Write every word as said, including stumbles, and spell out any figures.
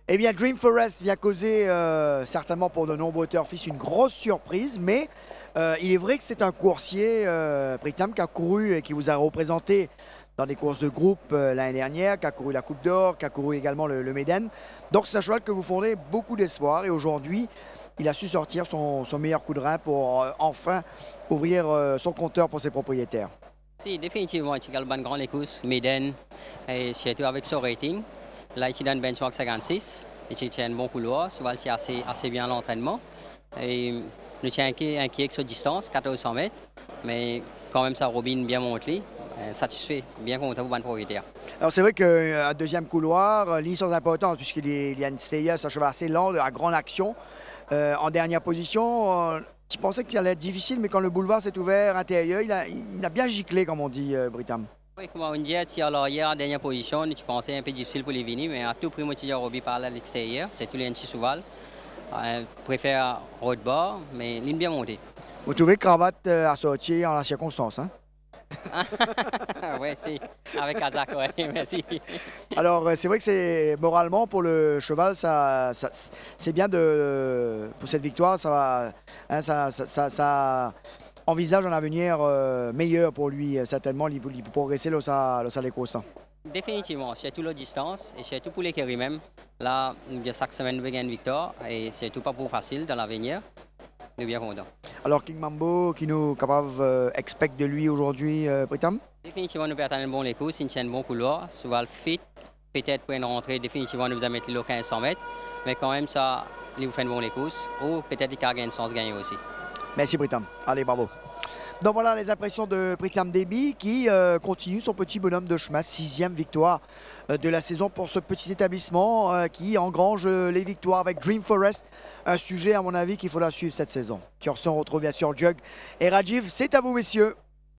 Eh bien, Dream Forest vient causer euh, certainement pour de nombreux turfistes une grosse surprise, mais euh, il est vrai que c'est un coursier, euh, Britam, qui a couru et qui vous a représenté dans des courses de groupe euh, l'année dernière, qui a couru la Coupe d'Or, qui a couru également le, le Méden. Donc c'est un cheval que vous fondez beaucoup d'espoir et aujourd'hui, il a su sortir son, son meilleur coup de rein pour euh, enfin ouvrir euh, son compteur pour ses propriétaires. Si, définitivement, il y a une grande écoute, Méden, et surtout avec son rating. Là, il donne benchmark cinquante-six, il tient un bon couloir, souvent il tient assez, assez bien l'entraînement. Et nous tient inquiet avec sa distance, quatorze cents mètres, mais quand même sa robine bien montée, satisfait, bien content pour le propriétaire. Alors c'est vrai qu'un deuxième couloir, ligne sans importance, puisqu'il y a une Steya, c'est un cheval assez lent, à grande action. Euh, en dernière position, euh, tu pensais que ça allait être difficile, mais quand le boulevard s'est ouvert intérieur, il a, il a bien giclé, comme on dit, euh, Britam. Oui, comme on dit, à l'arrière, en dernière position, tu pensais un peu difficile pour les venir, mais à tout prix, moi, tu as Roby par là à l'extérieur, c'est tous les petits souvals. Euh, préfère road bar, mais ligne bien montée. Vous trouvez que Cravate euh, a sorti en la circonstance, hein? Oui, si, avec Kazakh, oui, merci. Alors, c'est vrai que c'est moralement pour le cheval, ça, ça c'est bien de pour cette victoire, ça va, hein, ça, ça, ça, ça envisage un avenir euh, meilleur pour lui, certainement, il peut progresser dans sa course. Définitivement, surtout la distance et surtout pour les Kerry même. Là, il y a chaque semaine, nous une victoire et c'est tout pas pour facile dans l'avenir. Nous sommes bien contents. Alors, King Mambo, qui nous capable euh, expect de lui aujourd'hui, euh, Britam? Définitivement, nous perdons un bon les courses, il tient un bon couloir, souvent le fit. Peut-être pour une rentrée, définitivement, nous allons mettre le quinze cents mètres, mais quand même, ça, il vous fait un bon les courses. Ou peut-être qu'il y a une chance de gagner aussi. Merci, Britam. Allez, bravo. Donc voilà les impressions de Britam Déby qui euh, continue son petit bonhomme de chemin, sixième victoire euh, de la saison pour ce petit établissement euh, qui engrange euh, les victoires avec Dream Forest, un sujet à mon avis qu'il faudra suivre cette saison. Sur ce, on retrouve bien sûr Jug et Rajiv, c'est à vous messieurs.